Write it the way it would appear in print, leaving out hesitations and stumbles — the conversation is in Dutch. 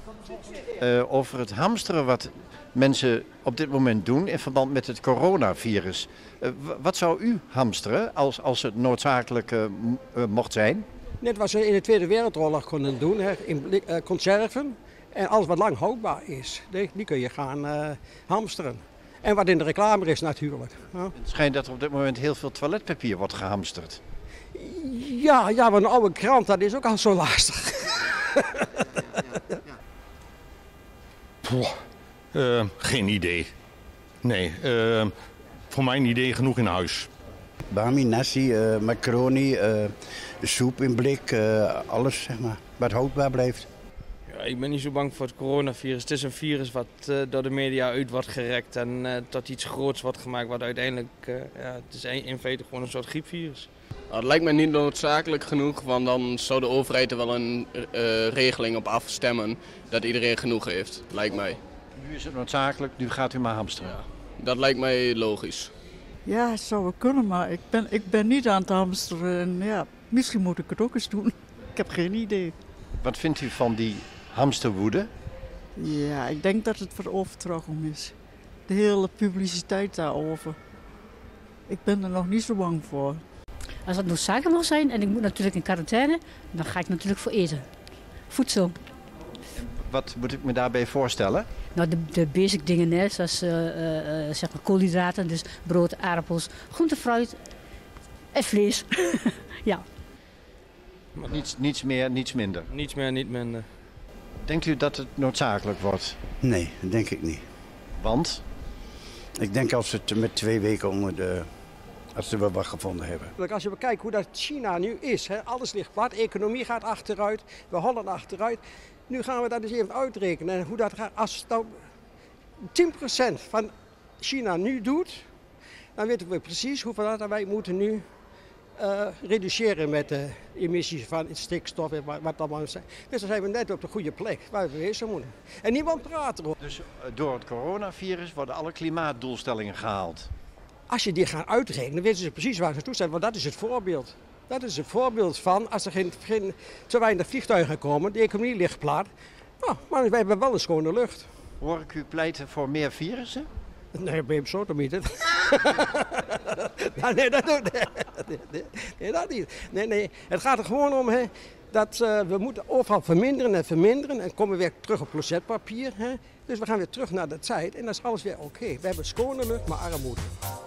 over het hamsteren wat mensen op dit moment doen in verband met het coronavirus. Wat zou u hamsteren als het noodzakelijk mocht zijn? Net wat ze in de Tweede Wereldoorlog konden doen, hè, conserven. En alles wat lang houdbaar is, die kun je gaan hamsteren. En wat in de reclame is natuurlijk. Het schijnt dat er op dit moment heel veel toiletpapier wordt gehamsterd. Ja, want een oude krant, dat is ook al zo lastig. Geen idee. Nee, voor mijn idee genoeg in huis. Bami, nasi, macaroni, soep in blik, alles zeg maar, wat houdbaar blijft. Ja, ik ben niet zo bang voor het coronavirus. Het is een virus wat door de media uit wordt gerekt en tot iets groots wordt gemaakt. Wat uiteindelijk, het is in feite gewoon een soort griepvirus. Het lijkt mij niet noodzakelijk genoeg, want dan zou de overheid er wel een regeling op afstemmen dat iedereen genoeg heeft, lijkt mij. Nu is het noodzakelijk, nu gaat u maar hamsteren. Ja, dat lijkt mij logisch. Ja, het zou wel kunnen, maar ik ben niet aan het hamsteren. En ja, misschien moet ik het ook eens doen. Ik heb geen idee. Wat vindt u van die hamsterwoede? Ja, ik denk dat het wat overtrokken is. De hele publiciteit daarover. Ik ben er nog niet zo bang voor. Als het noodzakelijk mag zijn en ik moet natuurlijk in quarantaine, dan ga ik natuurlijk voor eten. Voedsel. Wat moet ik me daarbij voorstellen? Nou, de basic dingen, hè, zoals zeg maar koolhydraten, dus brood, aardappels, groente, fruit en vlees. Ja. Maar niets meer, niets minder? Niets meer, niet minder. Denkt u dat het noodzakelijk wordt? Nee, dat denk ik niet. Want? Ik denk als ze het met 2 weken als ze wel wat gevonden hebben. Als je bekijkt hoe dat China nu is, hè, alles ligt plat, de economie gaat achteruit, we hollen achteruit. Nu gaan we dat eens even uitrekenen. En hoe dat gaat. Als het nou 10% van China nu doet, dan weten we precies hoeveel wij moeten nu reduceren met de emissies van stikstof en wat allemaal is. Dus dan zijn we net op de goede plek waar we wezen moeten. En niemand praat erover. Dus door het coronavirus worden alle klimaatdoelstellingen gehaald? Als je die gaat uitrekenen, weten ze precies waar ze toe zijn, want dat is het voorbeeld. Dat is het voorbeeld van als er geen te weinig vliegtuigen komen, de economie ligt plat. Nou, maar wij hebben wel een schone lucht. Hoor ik u pleiten voor meer virussen? Nee, ben je zo niet. Nee, dat niet. Nee, het gaat er gewoon om dat we moeten overal verminderen en komen weer terug op closetpapier. Dus we gaan weer terug naar de tijd en dan is alles weer oké. We hebben schone lucht, maar armoede.